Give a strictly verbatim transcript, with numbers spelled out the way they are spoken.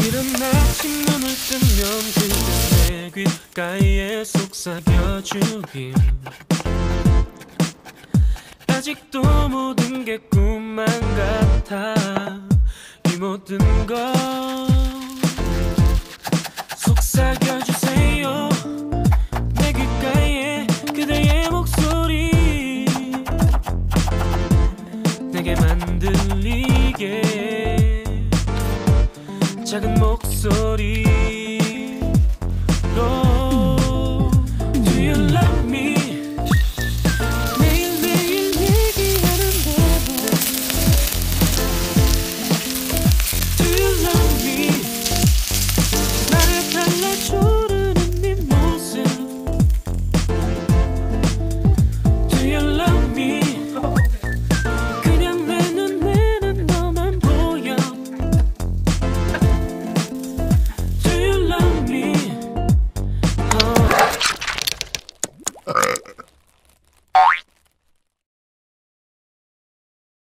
이른 아침 눈을 뜨면 그대 내 귓가에 속삭여주길. 아직도 모든 게 꿈만 같아. 이 모든 걸 속삭여주세요. 내 귓가에 그대의 목소리 내게만 들리게 작은 목소리로 Do you love me?